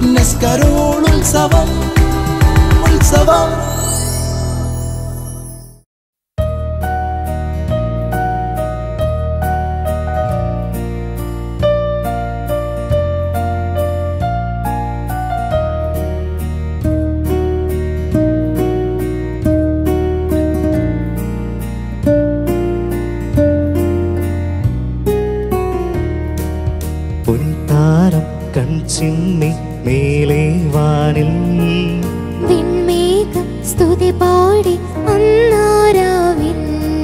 നെസ്കരോൾ ഉത്സവം ഉത്സവം. ചിമ്മി മേലെ വാനിൽ വിൺമേഘം സ്തുതി പാടി അന്നാരാവിൽ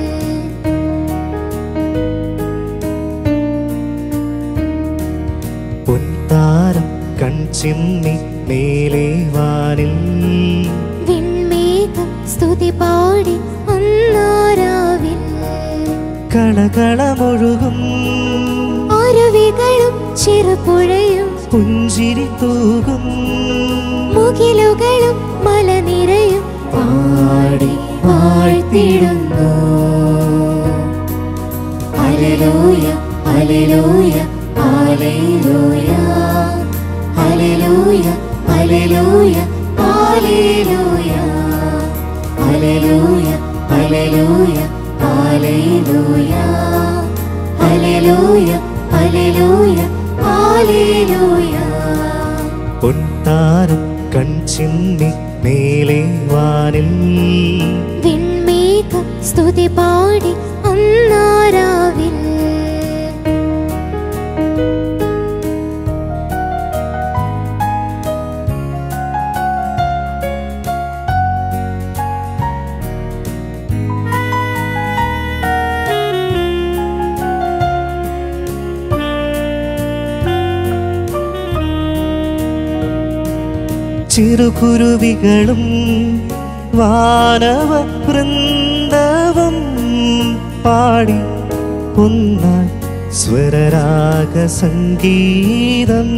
പൊൻതാരം കൺചിമ്മി മേലെ വാനിൽ വിൺമേഘം സ്തുതി പാടി അന്നാരാവിൽ കളകളമൊഴുകും അരുവികളും ചെറുപുഴയും പുഞ്ചിരി തൂകും മുകിലുകളും മലനിരയും പാടി വാഴ്ത്തിടുന്നു. ഹല്ലേലൂയ ഹല്ലേലൂയ ഹല്ലേലൂയ ഹല്ലേലൂയ ഹല്ലേലൂയ ഹല്ലേലൂയ ഹല്ലേലൂയ ഹല്ലേലൂയ ഹല്ലേലൂയ ഹല്ലേലൂയ ഹല്ലേലൂയ ഹല്ലേലൂയ. പൊൻതാരം കൺചിമ്മി മേലെ വാനിൽ വിൺമേഘം സ്തുതി പാടി അന്നാരാവിൽ ചെറുകുരുവികളും വാനവ വൃന്ദവും പാടി ഒന്നായി സ്വരരാഗ സംഗീതം.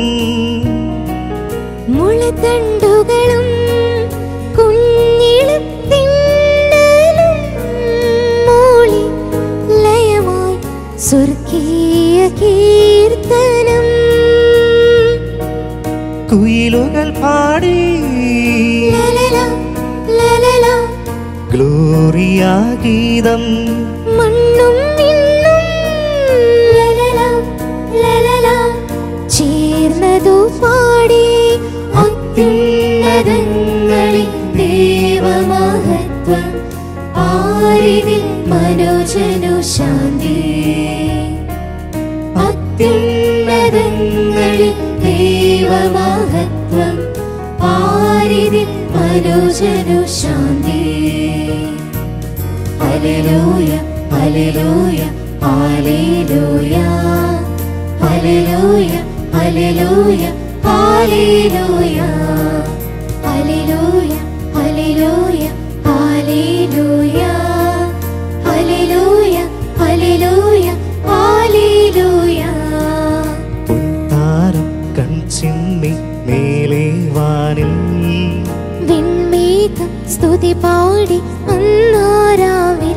മുളത്തണ്ടുകളും കുഞ്ഞിളം തിന്നലും മൂളി ലയമായി സ്വർഗീയ കീർത്തനം. കുയിലുകൾ പാടി ഗ്ലോറിയ ഗീതം. മണ്ണും വിണ്ണും ചേർന്നതു പാടി അത്യുന്നതങ്ങളിൽ ദേവമഹത്വം. ആരിതിൽ മനോജനു ശാന്തി. അത്യുന്നതങ്ങളിൽ ദേവമഹത്വം. ആരിതിൽ മനോജനു ശാന്തി. ഹല്ലേലൂയ ഹല്ലേലൂയ ഹല്ലേലൂയ ഹല്ലേലൂയ ഹല്ലേലൂയ ഹല്ലേലൂയ ഹല്ലേലൂയ ഹല്ലേലൂയ ഹല്ലേലൂയ ഹല്ലേലൂയ ഹല്ലേലൂയ ഹല്ലേലൂയ. പൊൻതാരം കൺചിമ്മി മേലെ വാനിൽ വിൺമേഘം സ്തുതി പാടി അന്നാരാവിൽ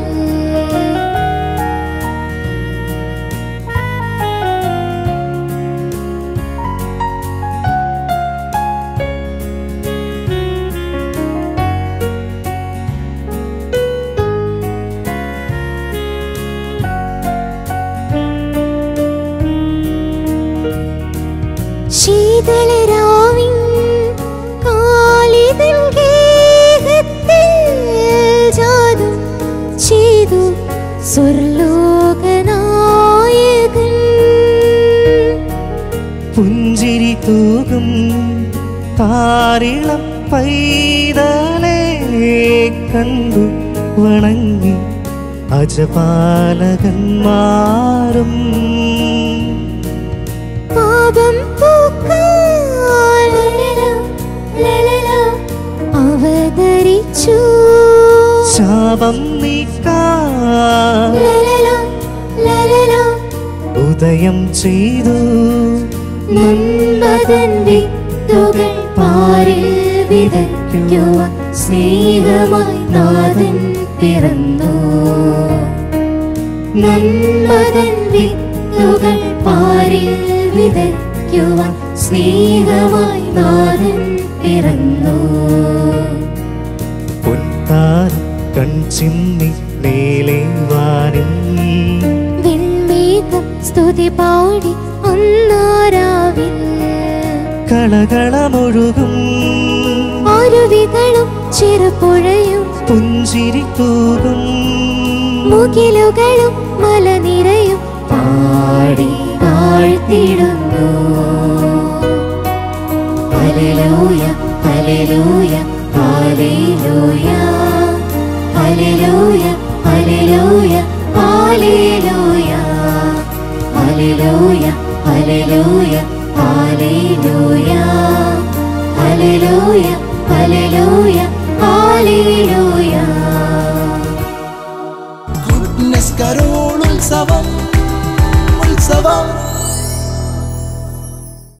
ശീതളരാവിൻ കാലിതൻ ഗേഹത്തിൽ ജാതം ചെയ്തു സ്വർലോകനായകൻ. പുഞ്ചിരി തൂകും താരിളം പൈതലേ കണ്ടു വണങ്ങി അജപാലകന്മാരും. പാപം അവതരിച്ചു ശാപം നീക്കാൻ ഉദയം ചെയ്തു. നന്മതൻ വിത്തുകൾ പാരിൽ വിതയ്ക്കുവാൻ സ്നേഹമായി നാഥൻ പിറന്നു. നന്മതൻ വിത്തുകൾ പാരിൽ വിതയ്ക്കുവാൻ വിതയ്ക്കുവാൻ സ്നേഹമായി നാഥൻ പിറന്നു. പൊൻതാരം കൺചിമ്മി മേലെ വാനിൽ വെൺമേഘം സ്തുതി പാടി അന്നാരാവിൽ കളകളമൊഴുകും അരുവികളും ചെറുപുഴയും പുഞ്ചിരി തൂകും മുകിലുകളും മലനിരയും പാടി താഴ്ത്തിടുന്നു. ഹല്ലേലൂയ ഹല്ലേലൂയ ഹല്ലേലൂയ ഹല്ലേലൂയ ഹല്ലേലൂയ ഹല്ലേലൂയ ഹല്ലേലൂയ ഹല്ലേലൂയ ഹല്ലേലൂയ ഹല്ലേലൂയ ഹല്ലേലൂയ ഹല്ലേലൂയ. ഗുഡ്നസ് കരോളുത്സവം ഉത്സവം